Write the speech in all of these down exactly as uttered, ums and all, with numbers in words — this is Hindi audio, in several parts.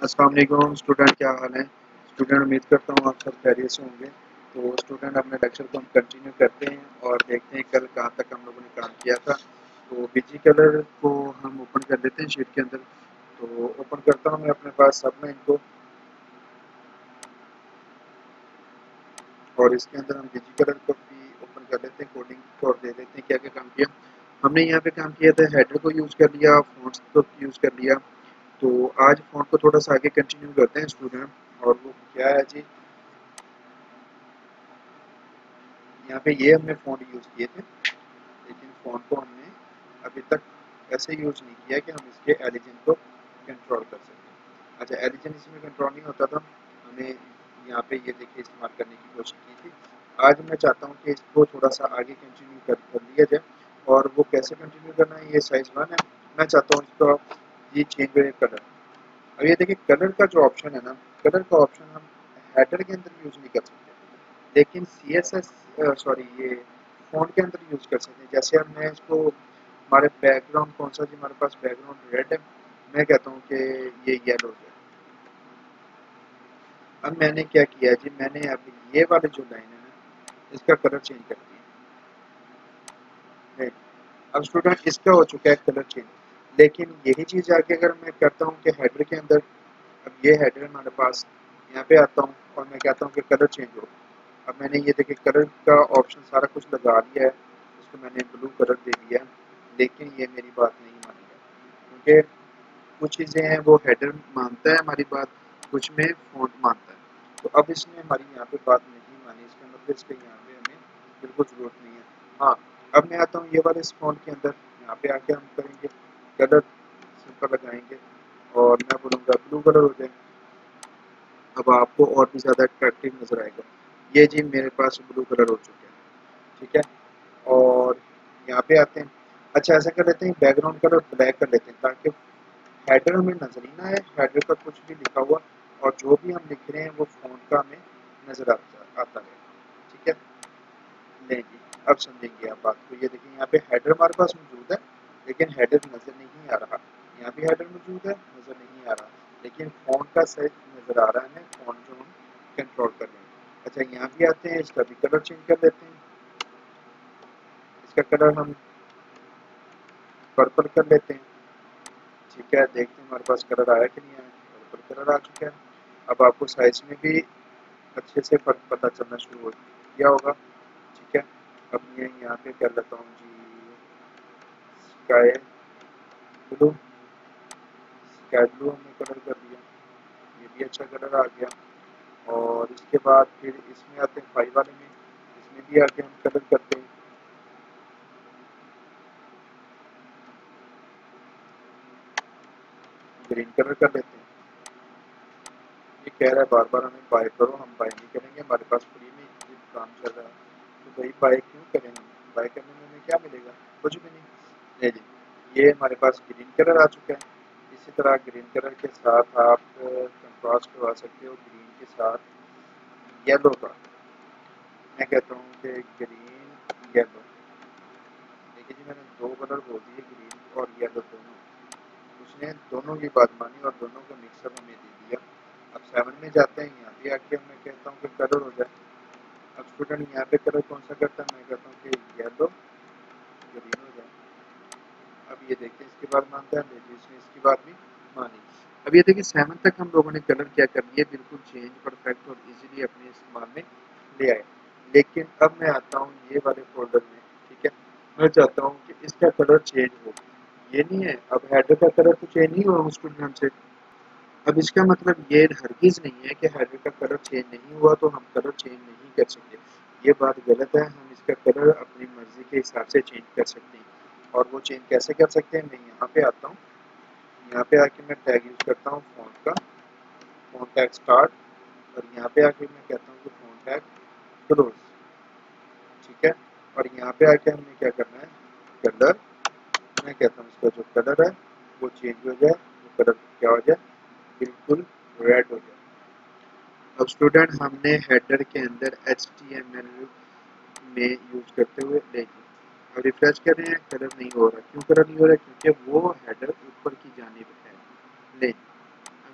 अस्सलाम वालेकुम स्टूडेंट, क्या हाल है स्टूडेंट। उम्मीद करता हूँ आप सब खैरियत से होंगे। तो स्टूडेंट, अपने लेक्चर को हम कंटिन्यू करते हैं और देखते हैं कल कहाँ तक हम लोगों ने काम किया था। तो बीजी कलर को हम ओपन कर लेते हैं शीट के अंदर। तो ओपन करता हूँ मैं अपने पास सब में इनको, और इसके अंदर हम बीजी कलर को भी ओपन कर लेते हैं कोडिंग और दे देते हैं क्या क्या काम किया हमने। यहाँ पे काम किया था, हेडर को यूज़ कर लिया, फ़ॉन्ट्स को यूज़ कर लिया। तो आज फ़ॉन्ट को थोड़ा सा आगे कंटिन्यू करते हैं स्टूडेंट, और वो क्या है जी, यहाँ पे ये हमने फ़ॉन्ट यूज़ किए थे, लेकिन फ़ॉन्ट को हमने अभी तक ऐसे यूज़ नहीं किया कि हम इसके एलिजन को कंट्रोल कर सकें। अच्छा, एलिजन इसमें कंट्रोल नहीं होता था, हमें यहाँ पे ये देखिए इस्तेमाल करने की कोशिश की थी। आज मैं चाहता हूँ कि इसको थोड़ा सा आगे कंटिन्यू कर, कर लिया जाए। और वो कैसे कंटिन्यू करना है, ये साइज वन है। मैं चाहता हूँ इसको ये चेंज कलर। अब ये देखिए कलर का जो ऑप्शन है ना, कलर का ऑप्शन हम हेडर के अंदर यूज़ नहीं कर सकते, लेकिन सी एस एस सॉरी ये फ़ॉन्ट के अंदर यूज़ कर सकते हैं। जैसे अब मैं इसको, हमारे बैकग्राउंड कौन सा जी, हमारे पास बैकग्राउंड रेड है, मैं कहता हूँ कि ये येलो हो जाए। अब मैंने क्या किया जी, मैंने अब ये वाले जो लाइन है ना, इसका कलर चेंज कर दिया। अब स्टूडेंट इसका हो चुका है कलर चेंज, लेकिन यही चीज़ आके अगर मैं करता हूँ कि हेडर के अंदर, अब ये हेडर है हमारे पास, यहाँ पे आता हूँ और मैं कहता हूँ कि कलर चेंज हो। अब मैंने ये देखिए कलर का ऑप्शन सारा कुछ लगा दिया है, इसको मैंने ब्लू कलर दे दिया है, लेकिन ये मेरी बात नहीं मानी है, क्योंकि कुछ चीज़ें हैं वो हेडर मानता है हमारी बात, कुछ में फ़ॉन्ट मानता है। तो अब इसने हमारी यहाँ पे बात नहीं मानी, इसका मतलब इसके यहाँ पे हमें बिल्कुल ज़रूरत नहीं है। हाँ, अब मैं आता हूँ ये वाले इस फ़ॉन्ट के अंदर, यहाँ पे आके हम करेंगे कलर सिंपल लगाएंगे, और मैं बोलूँगा ब्लू कलर हो जाए। अब आपको और भी ज़्यादा अट्रैक्टिव नज़र आएगा। ये जी मेरे पास ब्लू कलर हो चुके हैं, ठीक है। और यहाँ पे आते हैं, अच्छा ऐसा कर लेते हैं बैकग्राउंड कलर ब्लैक कर लेते हैं, ताकि हेडर हमें नज़र ही ना आए, हेडर पर कुछ भी लिखा हुआ और जो भी हम लिख रहे हैं वो फ़ॉन्ट का हमें नज़र आता आता है, ठीक है। नहीं जी, अब समझेंगे आप बात को। ये देखिए यहाँ पे हेडर हमारे पास मौजूद है, लेकिन हेडर नज़र नहीं आ रहा। यहाँ भी हेडर मौजूद है, नज़र नहीं आ रहा, लेकिन फ़ॉन्ट का साइज नज़र आ रहा है हमें, फ़ॉन्ट जो हम कंट्रोल कर रहे हैं। अच्छा, यहाँ भी आते हैं, इसका भी कलर चेंज कर लेते हैं। इसका कलर हम पर्पल कर लेते हैं, ठीक है। देखते हैं हमारे पास कलर आया कि नहीं आया। पर्पल कलर आ चुका है। अब आपको साइज में भी अच्छे से फर्क पता चलना शुरू हो गया होगा, ठीक है। अब मैं यहाँ पे कर लेता हूँ जी स्काई ब्लू, स्काई ब्लू हमने कलर कर दिया, ये भी अच्छा कलर आ गया। और इसके बाद फिर इसमें आते हैं फाइव वाले में, इसमें भी आके हम कलर करते हैं, ग्रीन कलर कर लेते हैं। ये कह रहा है बार बार हमें बाय करो, हम बाय नहीं करेंगे, हमारे पास फ्री में ये काम चल रहा है, तो भाई बाय क्यों करें हम, बाय करने में हमें क्या मिलेगा, कुछ भी नहीं। ये जी ये हमारे पास ग्रीन कलर आ चुका है। इसी तरह ग्रीन कलर के साथ आप कंट्रास्ट करवा सकते हो ग्रीन के साथ येलो का। मैं कहता हूँ कि ग्रीन येलो, देखिए जी मैंने दो कलर बोल दिए, ग्रीन और येलो दोनों। उसने दोनों की बात मानी और दोनों को मिक्सअप हमें दे दिया। अब सेवन में जाते हैं, यहाँ पे आके मैं कहता हूँ कि कलर हो जाए। अब स्टूडेंट यहाँ पे कलर कौन सा करता है, मैं कहता हूँ कि येलो ग्रीन हो जाए। अब ये देखिए इसकी बात मानता है, देखिए इसने इसकी बात भी मानी। अब ये देखिए सेवन तक हम लोगों ने कलर क्या कर लिए, बिल्कुल चेंज परफेक्ट और इजीली अपने इस्तेमाल में ले आए। लेकिन अब मैं आता हूँ ये वाले फोल्डर में, ठीक है। मैं चाहता हूँ कि इसका कलर चेंज हो, ये नहीं है। अब हेडर का कलर तो चेंज नहीं हुआ स्टूडेंट हमसे। अब इसका मतलब ये हरगिज़ नहीं है कि हेडर का कलर चेंज नहीं हुआ तो हम कलर चेंज नहीं कर सकते। ये बात गलत है, हम इसका कलर अपनी मर्ज़ी के हिसाब से चेंज कर सकते हैं। और वो चेंज कैसे कर सकते हैं, मैं यहाँ पे आता हूँ, यहाँ पे आके मैं टैग यूज़ करता हूँ फ़ॉन्ट का, फ़ॉन्ट टैग स्टार्ट, और यहाँ पे आके मैं कहता हूँ कि फ़ॉन्ट टैग क्लोज, ठीक है। और यहाँ पे आके हमने क्या करना है, कलर, मैं कहता हूँ इसका जो कलर है वो चेंज हो जाए, वो कलर क्या हो जाए, बिल्कुल रेड हो जाए। अब स्टूडेंट हमने हेडर के अंदर एच टी एम एल में यूज करते हुए देखिए, अब रिफ्रेश कर रहे हैं, कलर नहीं हो रहा। क्यों कलर नहीं हो रहा, क्योंकि वो हेडर ऊपर की जानिब है। ले, अब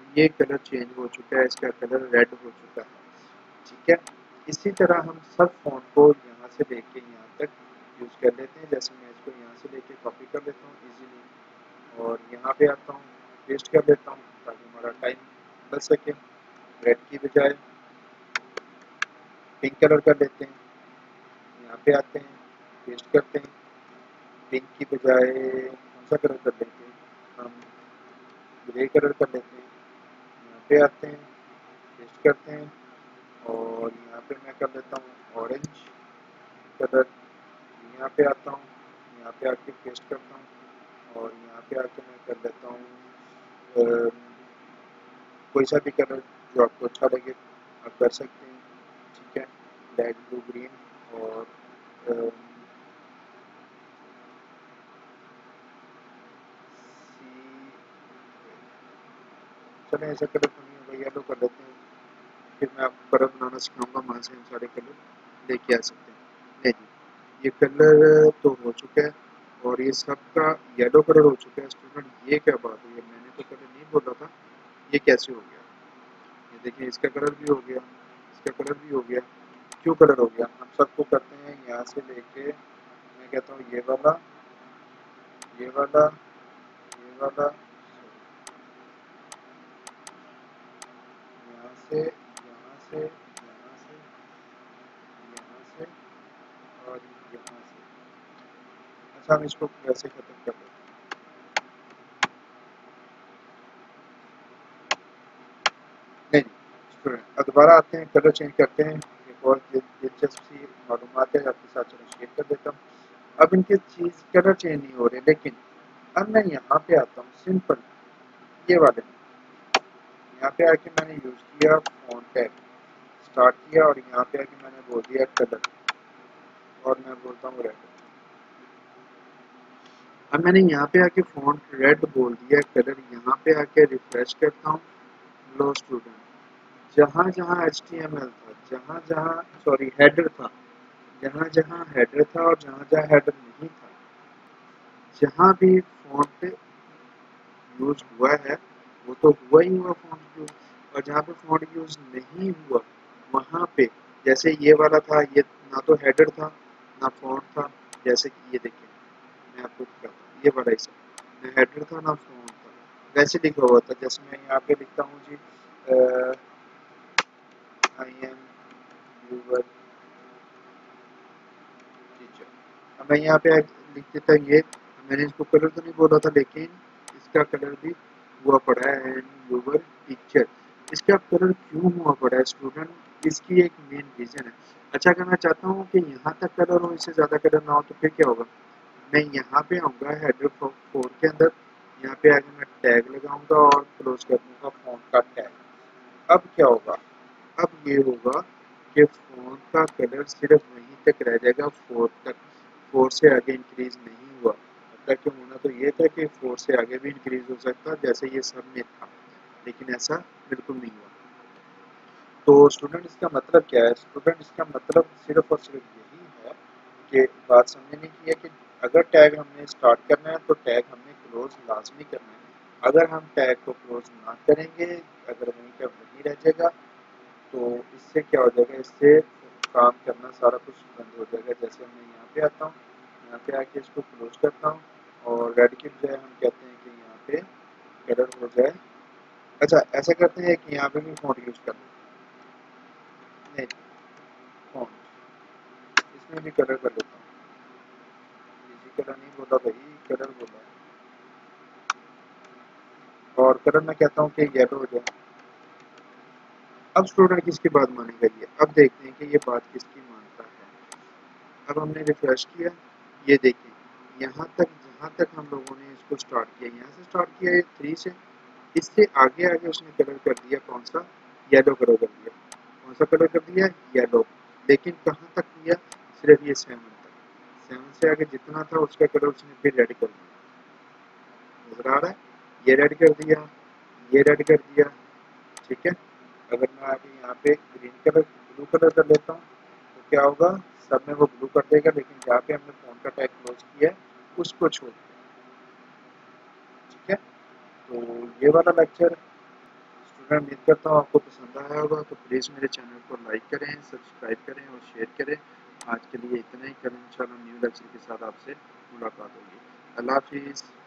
ये कलर चेंज हो चुका है, इसका कलर रेड हो चुका है, ठीक है। इसी तरह हम सब फ़ॉन्ट को यहाँ से लेके यहाँ तक यूज़ कर लेते हैं। जैसे मैं इसको यहाँ से लेके कॉपी कर लेता हूँ इजीली और यहाँ पे आता हूँ, पेस्ट कर लेता हूँ ताकि हमारा टाइम बच सके। रेड की बजाय पिंक कलर कर लेते हैं, यहाँ पे आते हैं, पेस्ट करते हैं। पिंक की बजाय कौन सा कलर कर लेते हैं, हम ग्रे कलर कर लेते हैं, यहाँ पे आते हैं, पेस्ट करते हैं और यहाँ पे मैं कर लेता हूँ ऑरेंज कलर। यहाँ पे आता हूँ, यहाँ पे आके पेस्ट करता हूँ और यहाँ पे आके मैं कर लेता हूँ कोई सा भी कलर जो आपको अच्छा लगे आप कर सकते हैं, ठीक है। लाइट ब्लू, ग्रीन और अम, सी चले ऐसा कलर तो नहीं होगा, येलो कर लेते हैं। फिर मैं आपको कलर बनाना सिखाऊंगा, वहाँ से हम सारे कलर लेके आ सकते हैं। नहीं जी, ये कलर तो हो चुका है और ये सबका येलो कलर हो चुका है। स्टूडेंट ये क्या बात हुई है, मैंने तो कलर नहीं बोला था, ये कैसे हो गया। ये देखिए इसका कलर भी हो गया, इसका कलर भी हो गया। क्यों कलर हो गया, हम सबको करते हैं यहाँ से लेके, मैं कहता हूँ ये वाला, ये वाला, ये वाला, यहाँ से, यहाँ से, यहाँ से, यहाँ से और यहाँ से। अच्छा हम इसको वैसे खत्म कर देते हैं। नहीं स्टूडेंट अब दोबारा आते हैं, कलर चेंज करते हैं। एक और दिलचस्प सी मालूमात है आपके साथ, चलो शेयर कर देता हूँ। अब इनके चीज़ कलर चेंज नहीं हो रहे, लेकिन अब मैं यहाँ पे आता हूँ सिंपल ये वाले में। यहाँ पे आके मैंने यूज़ किया फ़ॉन्ट टैग, स्टार्ट किया और यहाँ पे आके मैंने बोल दिया कलर और मैं बोलता हूँ रेड। अब मैंने यहाँ पे आके फ़ॉन्ट रेड बोल दिया, कलर यहाँ पे आके रिफ्रेश करता हूँ। लो स्टूडेंट, जहाँ जहाँ एच टी एम एल था, जहाँ जहाँ सॉरी हेडर था, जहाँ जहाँ हेडर था और जहाँ जहाँ हेडर नहीं था, जहाँ भी फ़ॉन्ट यूज़ हुआ है वो तो हुआ ही हुआ फ़ॉन्ट यूज़, और जहाँ पे फ़ॉन्ट यूज़ नहीं हुआ वहाँ पे, जैसे ये वाला था, ये ना तो हेडर था ना फ़ॉन्ट था। जैसे कि ये देखिए मैं आपको दिखाता हूँ, ये वाला हिस्सा ना हेडर था ना फ़ॉन्ट था, वैसे लिखा हुआ था। जैसे मैं यहाँ पे लिखता हूँ जी आई एम यूवर टीचर, अब मैं यहाँ पे लिख देता ये, मैंने इसको कलर तो नहीं बोला था लेकिन इसका कलर भी हुआ पड़ा है एंड यूवर टीचर। इसका कलर क्यों हुआ पड़ा है स्टूडेंट, इसकी एक मेन रीज़न है। अच्छा अगर मैं चाहता हूँ कि यहाँ तक कलर हो, इससे ज़्यादा कलर ना हो, तो फिर क्या होगा, मैं यहाँ पे आऊँगा हेडर फोर के अंदर, यहाँ पे आगे मैं टैग लगाऊंगा और क्लोज कर दूंगा फ़ॉन्ट का टैग। अब क्या होगा, अब ये होगा कि फ़ॉन्ट का कलर सिर्फ वहीं तक रह जाएगा, फोर तक, फोर से आगे इंक्रीज नहीं हुआ। मतलब कि होना तो ये था कि फोर से आगे भी इंक्रीज हो सकता जैसे ये सब में था, लेकिन ऐसा बिल्कुल नहीं हुआ। तो स्टूडेंट इसका मतलब क्या है, स्टूडेंट इसका मतलब सिर्फ और सिर्फ यही है कि बात समझने की है कि अगर टैग हमने स्टार्ट करना है तो टैग हमने क्लोज लाजमी करना है। अगर हम टैग को क्लोज ना करेंगे, अगर वहीं का वहीं रह जाएगा, तो इससे क्या हो जाएगा, इससे काम करना सारा कुछ बंद हो जाएगा। जैसे मैं यहाँ पे आता हूँ, यहाँ पे आके इसको क्लोज करता हूँ और रेड की बजाय हम कहते हैं कि यहाँ पे कलर हो जाए। अच्छा ऐसा करते हैं कि यहाँ पे भी फ़ॉन्ट यूज़ कर नहीं, फ़ॉन्ट इसमें भी कलर कर लेता हूँ। इसी कलर नहीं बोला भाई, कलर बोला, और कलर मैं कहता हूँ कि येलो हो जाए। अब स्टूडेंट किसकी बात मानेगा ये, अब देखते हैं कि ये बात किसकी मानता है। अब हमने रिफ्रेश किया, ये देखिए यहाँ तक, जहाँ तक हम लोगों ने इसको स्टार्ट किया, यहाँ से स्टार्ट किया ये थ्री से, इससे आगे आगे उसने कलर कर दिया कौन सा, येलो कलर कर दिया। कौन सा कलर कर दिया, येलो। लेकिन कहाँ तक किया, सिर्फ ये सेवन तक, सेवन से आगे जितना था उसका कलर उसने फिर रेड कर दिया। नजर आ रहा है, ये रेड कर दिया, ये रेड कर दिया, ठीक है। अगर मैं आगे यहाँ पे ग्रीन कलर, ब्लू कलर कर लेता हूँ तो क्या होगा, सब में वो ब्लू कर देगा, लेकिन जहाँ पे हमने फोन का टैग क्लोज किया है उसको छोड़ दिया, ठीक है। तो ये वाला लेक्चर मैं उम्मीद करता हूँ आपको पसंद आया होगा, तो प्लीज़ मेरे चैनल को लाइक करें, सब्सक्राइब करें और शेयर करें। आज के लिए इतना ही, कल इंशाल्लाह न्यू लेक्चर के साथ आपसे मुलाकात होगी। अल्लाह हाफिज़।